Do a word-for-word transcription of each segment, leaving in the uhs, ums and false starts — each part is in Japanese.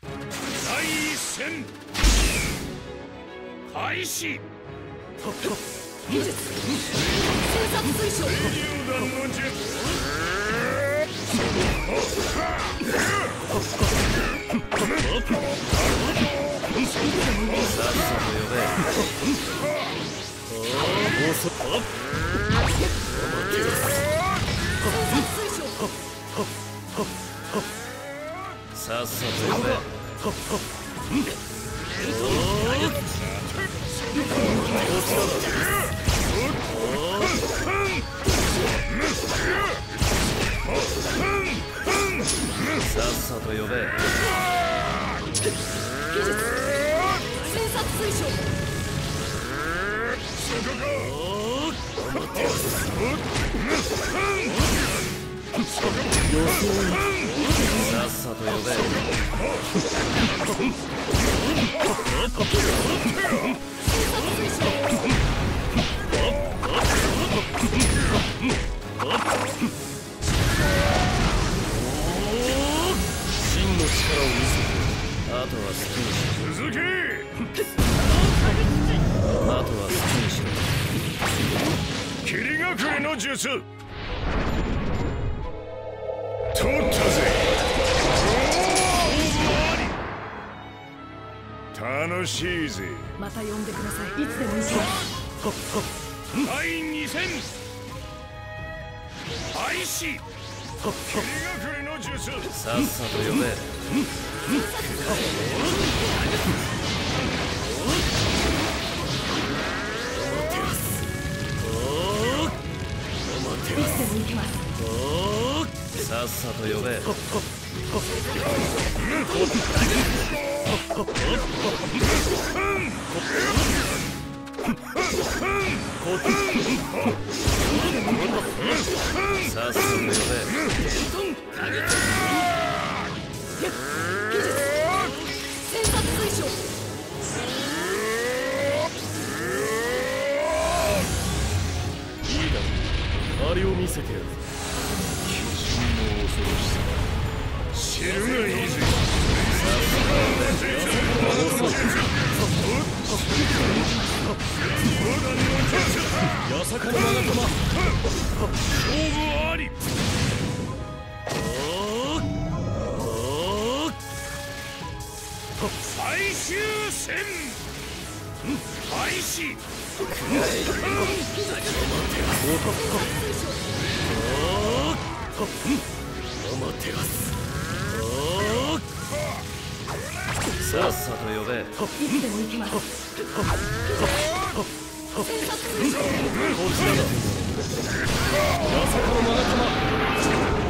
第一戦開始。 技術生殺水晶榴弾の術。 さっさと呼べ。さっさと呼べ。さっさと呼べ。 技術生殺水晶さっさと呼べ。真の力を見せて、あとは好きにしろ。 続け。 あとは好きにしろ。 霧隠れの術。取ったぜ。楽しいぜ。 また呼んでください。いつでもいいし第二戦開始。霧隠れの術。 さっさと呼べ。 いつでも行きます。 さっさと呼べ。さっさと呼べ。 生殺水晶いいだろう。あれを見せてやる。 鬼神の恐ろしさ知るがいいぜ。 八坂の長友。 勝負あり。最終戦開始。 さっさと呼べ。 いつでも行きます。生殺水晶こちらだ。八坂の長友。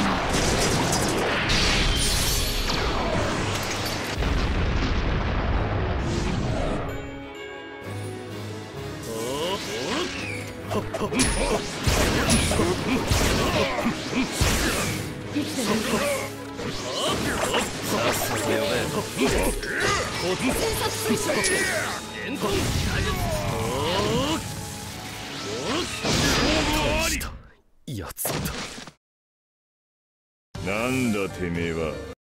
いつでも行きます。 さっさと呼べ。 生殺水晶大したやつだ。 なんだてめえは。